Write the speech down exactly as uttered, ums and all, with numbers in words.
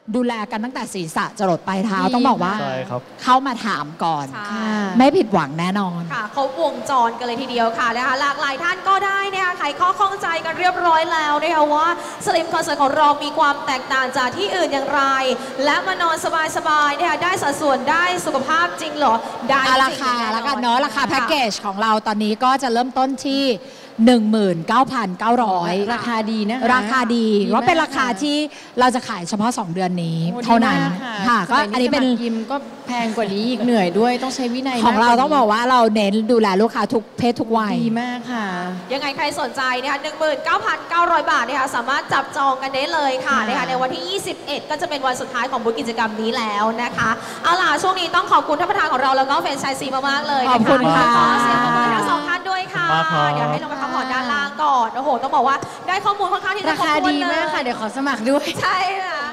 ดูแลกันตั้งแต่ศีรษะจรดปลายเท้าต้องบอกว่าใช่ครับเข้ามาถามก่อนใช่ไม่ผิดหวังแน่นอนค่ะเขาวงจรกันเลยทีเดียวค่ะนะคะหลากหลายท่านก็ได้นะคะไขข้อข้องใจกันเรียบร้อยแล้วนะคะว่าสลิมคอนเสิร์ตของเรามีความแตกต่างจากที่อื่นอย่างไร และมานอนสบายๆนะคะได้สัดส่วนได้สุขภาพจริงเหรอได้จริงราคาแล้วกันเนาะราคาแพ็กเกจของเราตอนนี้ก็จะเริ่มต้นที่ หนึ่งหมื่นเก้าพันเก้าร้อยราคาดีนะคะราคาดีดีว่าเป็นมากราคาค่ะที่เราจะขายเฉพาะสองเดือนนี้โอ้เท่านั้นดีมกค่ะก็อันนี้เป็นสมัครยิมก็แพงกว่านี้อีกเหนื่อยด้วยต้องใช้วินัยของเรามกว่ต้องบอกว่าเราเน้นดูแลลูกค้าทุกเพศทุกวัยดีมากค่ะยังไงใครสนใจนะคะหนึ่งหมื่นเก้าพันเก้าร้อย บาทนะคะสามารถจับจองกันได้เลยค่ะค่ะนะคะในวันที่ ยี่สิบเอ็ด ก็จะเป็นวันสุดท้ายของบูธกิจกรรมนี้แล้วนะคะเอาล่ะช่วงนี้ต้องขอบคุณท่านประธานของเราแล้วก็แฟรนไชส์ซีมากๆเลยนะะขอบคุณค่ะขอเสียงปรบมือทั้งสองท่านด้วยค่ะขอบคุณมากครับเดี๋ยวให้ลงไปพักผ่อนด้านล่างก่อนโอ้โหต้องบอกว่าได้ข้อมูลค่อนข้างที่จะราครบคาถ้วนดีเลมากยค่ะ เดี๋ยวขอสมัครด้วยใช่ค่ะ